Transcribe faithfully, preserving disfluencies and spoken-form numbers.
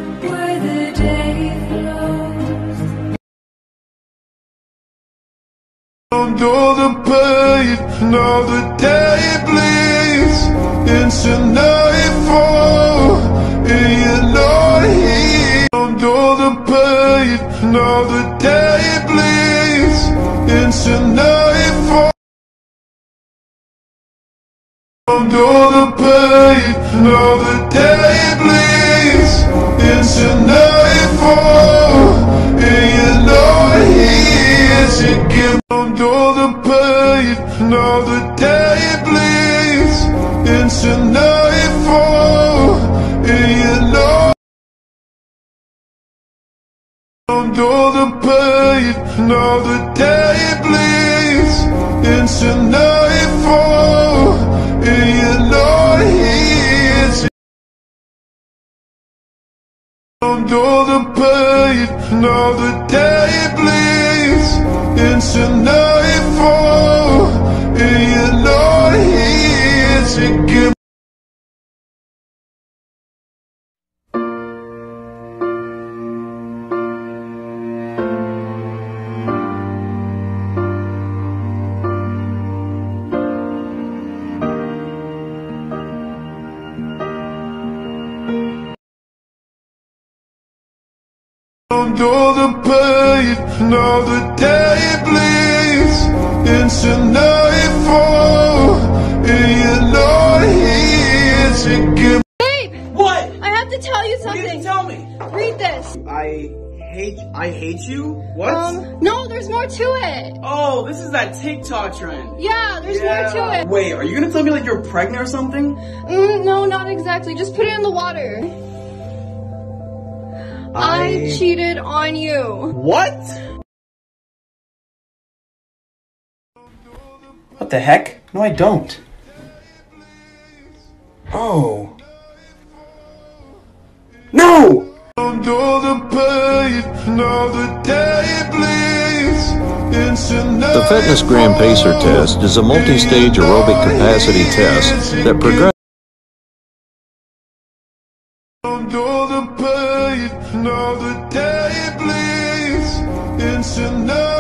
where the day flows. Under the pain, now the day bleeds into nightfall, and you're not here. Under the pain, now the day bleeds into nightfall. Under the pain, now the day bleeds into nightfall, and you're not here to give. Under the pain, now the day bleeds into nightfall, and you're not. Under the pain, now the day bleeds into nightfall, and you're not here to. Under the pain, now the day bleeds into nightfall, and you're not here to give. Under the pain, now the day bleeds into nightfall, and you're not here to give. Babe! What? I have to tell you What something. did you tell me? Read this. I hate, I hate you? What? Um, no, there's more to it. Oh, this is that TikTok trend. Yeah, there's more to it. Wait, are you gonna tell me like you're pregnant or something? Mm, no, not exactly. Just put it in the water. I, I cheated on you. What? What the heck? No, I don't. Oh. No! Under the pain, now the day bleeds into nightfall. The Fitness Gram Pacer test is a multi-stage aerobic capacity test that progresses. Under the pain, now the day bleeds into nightfall.